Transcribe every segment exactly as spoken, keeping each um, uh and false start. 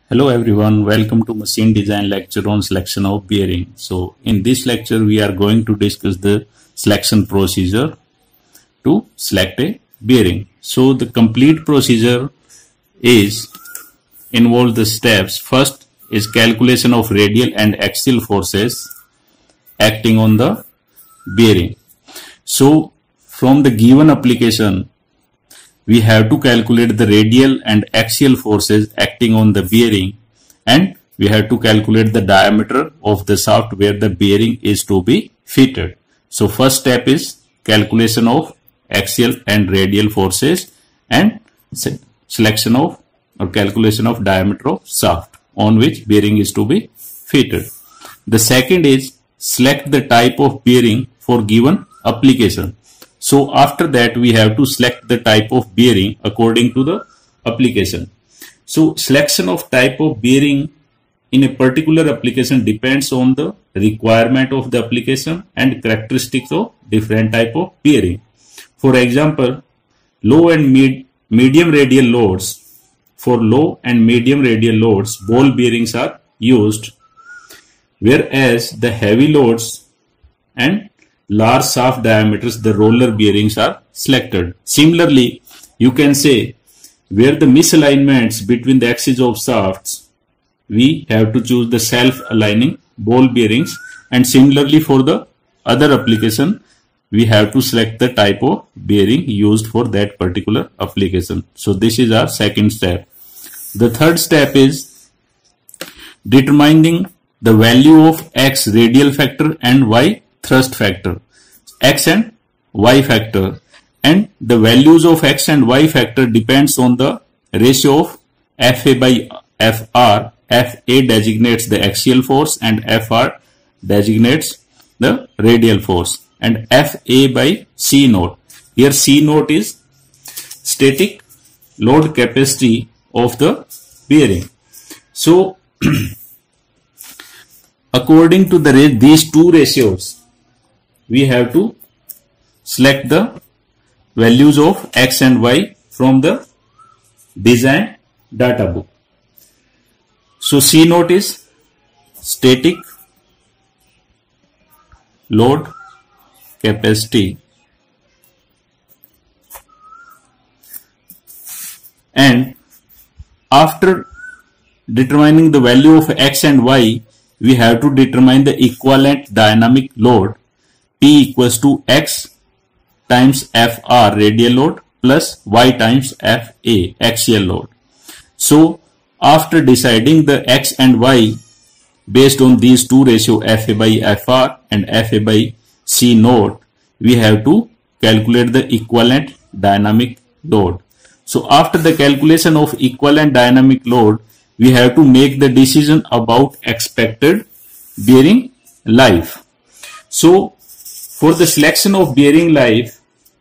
Hello everyone, welcome to machine design lecture on selection of bearing. So in this lecture we are going to discuss the selection procedure to select a bearing. So the complete procedure is involve the steps. First is calculation of radial and axial forces acting on the bearing. So from the given application we have to calculate the radial and axial forces acting on the bearing, and we have to calculate the diameter of the shaft where the bearing is to be fitted. So first step is calculation of axial and radial forces and selection of or calculation of diameter of shaft on which bearing is to be fitted. The second is select the type of bearing for given application. So after that we have to select the type of bearing according to the application. So selection of type of bearing in a particular application depends on the requirement of the application and characteristics of different type of bearing. For example, low and mid medium radial loads. For low and medium radial loads, ball bearings are used, whereas the heavy loads and large shaft diameters, the roller bearings are selected. Similarly, you can say where the misalignments between the axes of shafts, we have to choose the self-aligning ball bearings, and similarly for the other application, we have to select the type of bearing used for that particular application. So this is our second step. The third step is determining the value of X radial factor and Y thrust factor, X and Y factor, and the values of X and Y factor depends on the ratio of F A by F R. F A designates the axial force and F R designates the radial force, and F A by C naught. Here C naught is static load capacity of the bearing. So according to the these two ratios, we have to select the values of X and Y from the design data book. So C naught is static load capacity, and after determining the value of X and Y, we have to determine the equivalent dynamic load. P equals to X times F R radial load plus Y times F A axial load. So after deciding the X and Y based on these two ratios, F A by F R and F A by C naught, we have to calculate the equivalent dynamic load. So after the calculation of equivalent dynamic load, we have to make the decision about expected bearing life. So for the selection of bearing life,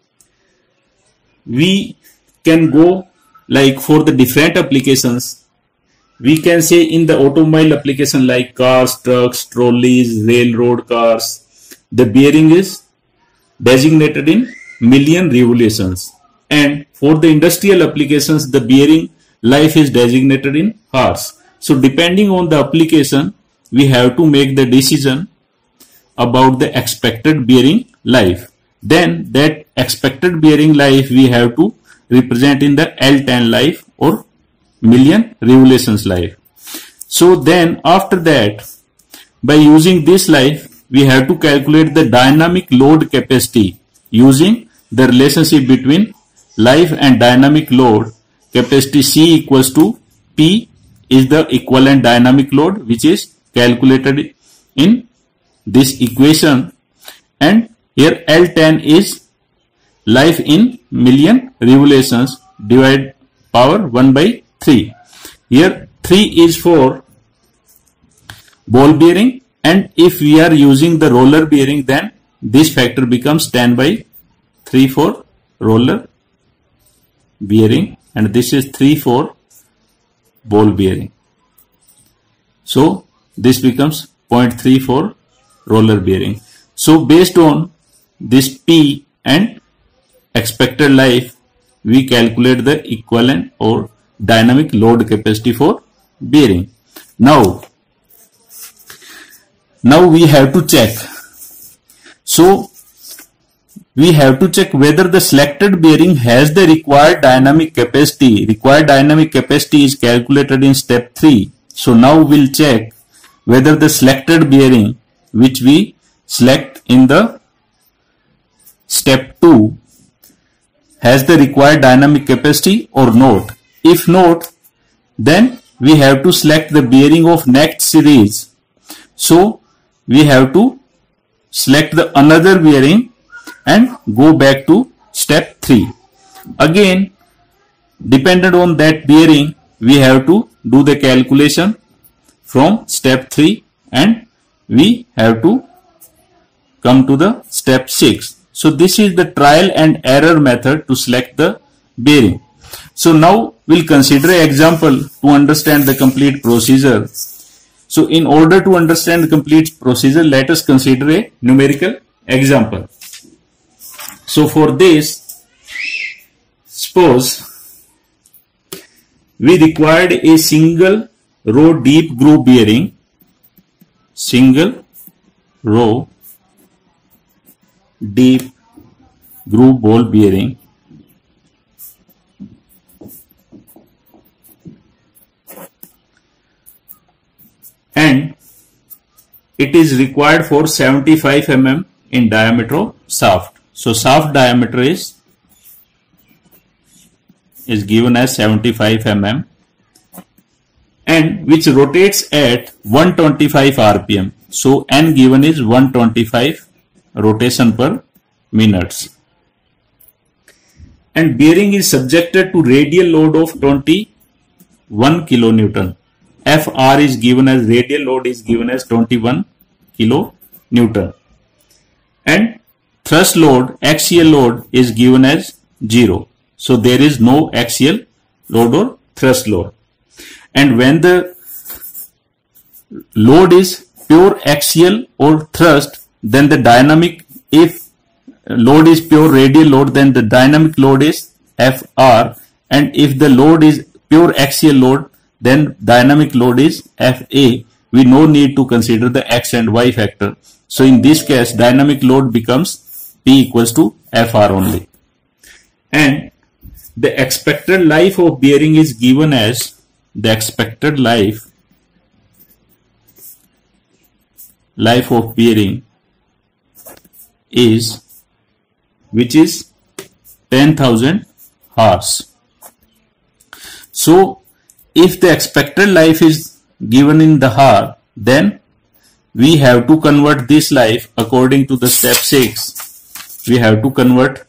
we can go like for the different applications. We can say in the automobile application like cars, trucks, trolleys, railroad cars, the bearing is designated in million revolutions, and for the industrial applications the bearing life is designated in hours. So depending on the application, we have to make the decision about the expected bearing life. Then that expected bearing life we have to represent in the L ten life or million revolutions life. So then after that, by using this life, we have to calculate the dynamic load capacity using the relationship between life and dynamic load capacity. C equals to P is the equivalent dynamic load which is calculated in this equation, and here L ten is life in million revolutions divided power one by three. Here three is for ball bearing, and if we are using the roller bearing, then this factor becomes ten by three for roller bearing, and this is three for ball bearing. So this becomes zero point three for roller bearing. So based on this P and expected life, we calculate the equivalent or dynamic load capacity for bearing. Now, now we have to check. So, we have to check whether the selected bearing has the required dynamic capacity. Required dynamic capacity is calculated in step three. So now we'll check whether the selected bearing which we select in the step two has the required dynamic capacity or not. If not, then we have to select the bearing of next series. So we have to select the another bearing and go back to step three. Again, dependent on that bearing, we have to do the calculation from step three and we have to come to the step six. So this is the trial and error method to select the bearing. So now we'll consider an example to understand the complete procedure. So in order to understand the complete procedure, let us consider a numerical example. So for this, suppose we required a single row deep groove bearing, single row deep groove ball bearing and it is required for seventy-five millimeters in diameter of shaft. So shaft diameter is is given as seventy-five millimeters and which rotates at one hundred twenty-five R P M. So N given is one hundred twenty-five rotation per minutes. And bearing is subjected to radial load of twenty-one kilonewton. F R is given as radial load is given as twenty-one kilonewton. And thrust load, axial load is given as zero. So there is no axial load or thrust load. And when the load is pure axial or thrust, then the dynamic, if load is pure radial load, then the dynamic load is F R. And if the load is pure axial load, then dynamic load is F A. We no need to consider the X and Y factor. So in this case, dynamic load becomes P equals to F R only. And the expected life of bearing is given as the expected life life of bearing is which is ten thousand hours. So if the expected life is given in the hour, then we have to convert this life according to the step six. We have to convert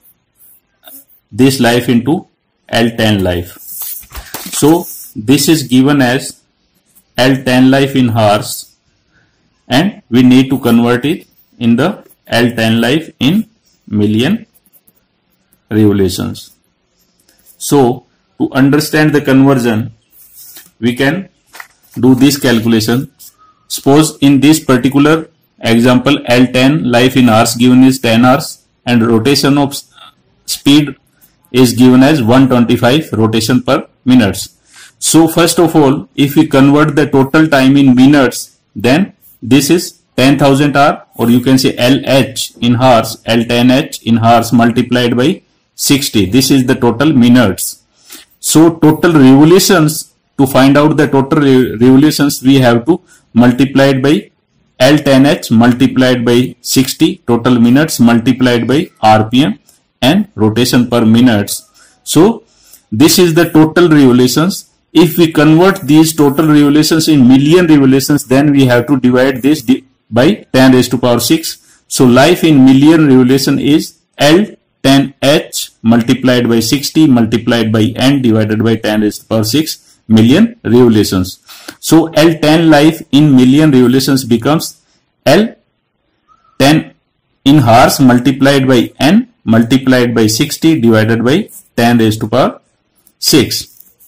this life into L ten life. So this is given as L ten life in hours and we need to convert it in the L ten life in million revolutions. So to understand the conversion, we can do this calculation. Suppose in this particular example, L ten life in hours given is ten hours and rotation of speed is given as one hundred twenty-five rotation per minutes. So first of all, if we convert the total time in minutes, then this is ten thousand hour, or you can say L H in hours, L ten H in hours multiplied by sixty. This is the total minutes. So total revolutions, to find out the total revolutions, we have to multiply it by L ten H multiplied by sixty, total minutes multiplied by R P M and rotation per minutes. So this is the total revolutions. If we convert these total revolutions in million revolutions, then we have to divide this by ten raised to power six. So life in million revolution is L ten H multiplied by sixty multiplied by N divided by ten raised to power six million revolutions. So L ten life in million revolutions becomes L ten in hours multiplied by N multiplied by sixty divided by ten raised to power six.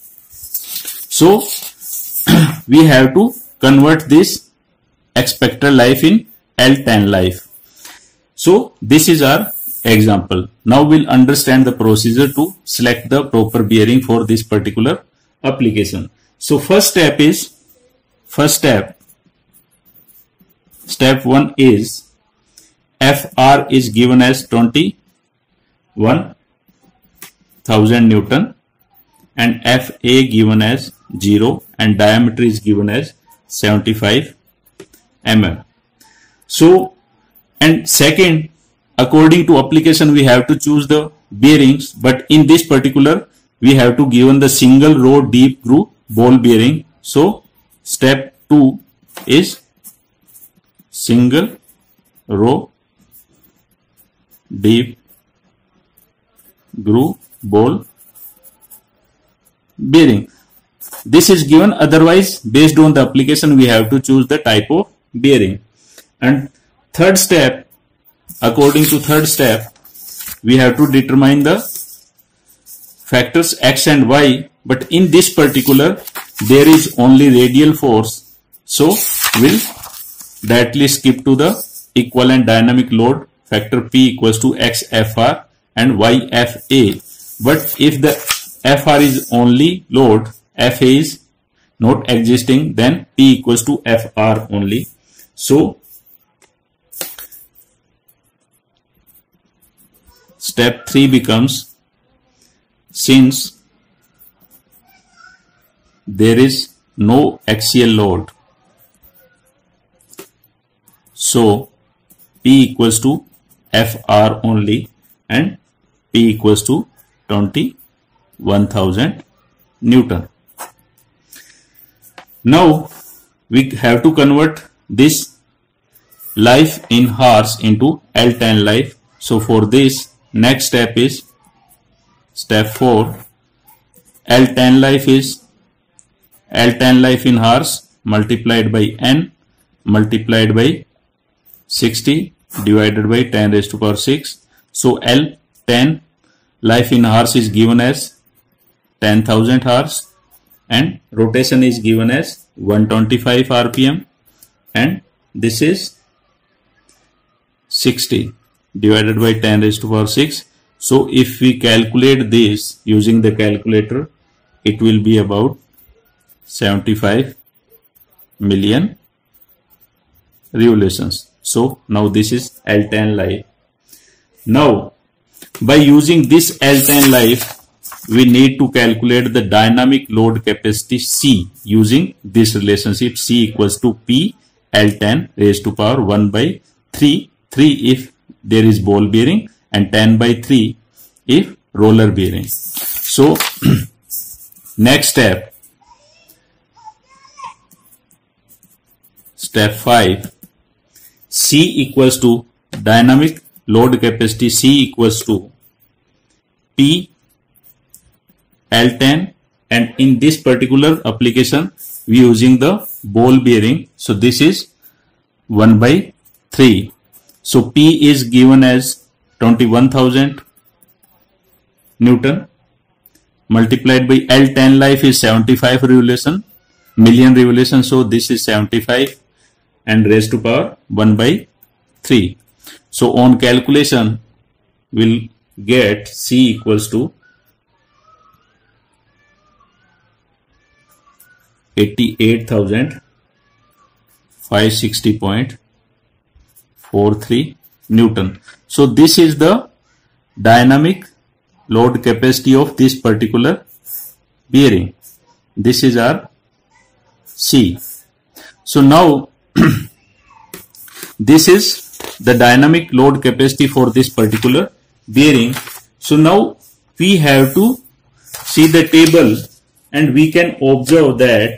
So we have to convert this expected life in L ten life. So this is our example. Now we'll understand the procedure to select the proper bearing for this particular application. So first step is first step, step one is F R is given as twenty-one thousand Newton and F A given as zero and diameter is given as seventy-five millimeters. So, and second, according to application we have to choose the bearings, but in this particular we have to given the single row deep groove ball bearing. So step two is single row deep groove ball bearing. This is given, otherwise based on the application we have to choose the type of bearing. And third step, according to third step, we have to determine the factors X and Y, but in this particular there is only radial force, so we'll directly skip to the equivalent dynamic load factor P equals to X F R and Y F A. But if the F R is only load, F A is not existing, then P equals to F R only. So step three becomes, since there is no axial load, so P equals to F R only and P equals to twenty-one thousand Newton. Now we have to convert this life in hours into L ten life. So for this, next step is step four. L ten life is L ten life in hours multiplied by N multiplied by sixty divided by ten raised to power six. So L ten life in hours is given as ten thousand hours and rotation is given as one hundred twenty-five R P M and this is sixty divided by ten raised to power six. So if we calculate this using the calculator, it will be about seventy-five million revolutions. So now this is L ten life. Now by using this L ten life, we need to calculate the dynamic load capacity C using this relationship C equals to P L ten raised to power one by three, three if there is ball bearing and ten by three if roller bearing. So next step, step five, C equals to dynamic load capacity C equals to P L ten, and in this particular application we using the ball bearing, so this is one by three. So P is given as twenty-one thousand Newton multiplied by L ten life is seventy-five revolution million revolution, so this is seventy-five and raised to power one by three. So on calculation we'll get C equals to eighty-eight thousand five hundred sixty point four three Newton. So this is the dynamic load capacity of this particular bearing. This is our C. So now this is the dynamic load capacity for this particular bearing. So now we have to see the table and we can observe that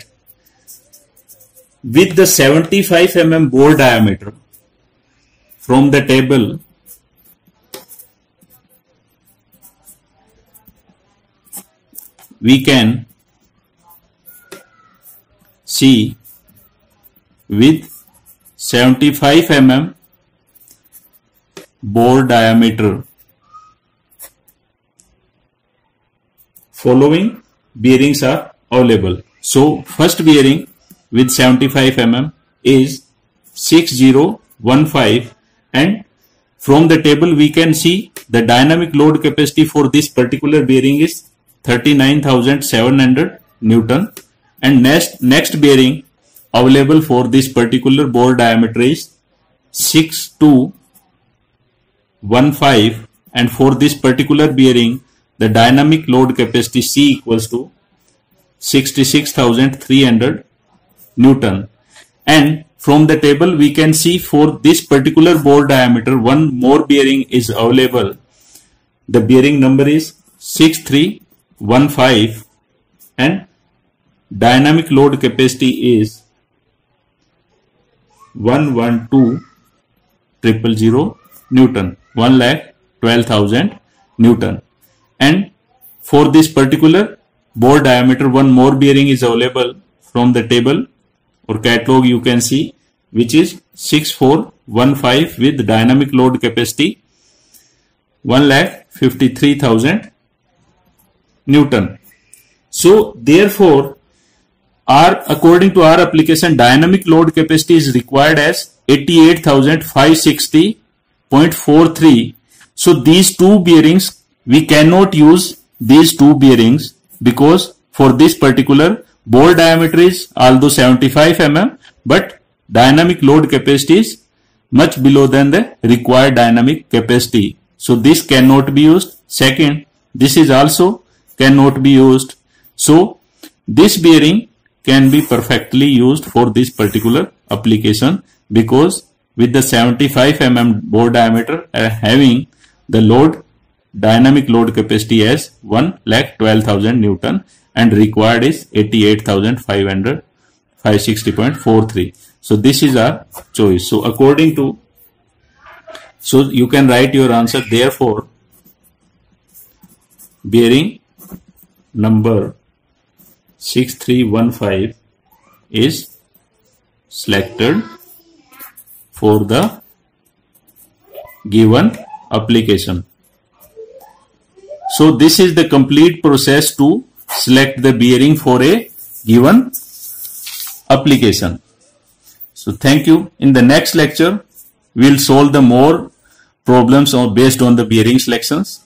with the seventy-five millimeter bore diameter, from the table we can see with seventy-five millimeter bore diameter following bearings are available. So first bearing with seventy-five millimeter is six zero one five, and from the table we can see the dynamic load capacity for this particular bearing is thirty-nine thousand seven hundred Newton, and next next bearing available for this particular bore diameter is six two one five, and for this particular bearing the dynamic load capacity C equals to sixty-six thousand three hundred Newton. And from the table we can see for this particular bore diameter one more bearing is available. The bearing number is six three one five and dynamic load capacity is one one two thousand Newton, one lakh twelve thousand Newton. And for this particular bore diameter one more bearing is available from the table or catalog you can see, which is six four one five with dynamic load capacity one lakh fifty-three thousand Newton. So therefore our according to our application dynamic load capacity is required as eighty-eight thousand five hundred sixty point four three. So these two bearings we cannot use these two bearings because for this particular bore diameter is although seventy-five millimeters, but dynamic load capacity is much below than the required dynamic capacity. So this cannot be used. Second, this is also cannot be used. So this bearing can be perfectly used for this particular application because with the seventy-five millimeter bore diameter uh, having the load dynamic load capacity as one lakh twelve thousand Newton and required is eighty-eight thousand five hundred five hundred sixty point four three. So this is our choice. So according to, so you can write your answer. Therefore bearing number six three one five is selected for the given application. So this is the complete process to select the bearing for a given application. So thank you. In the next lecture, we will solve the more problems based on the bearing selections.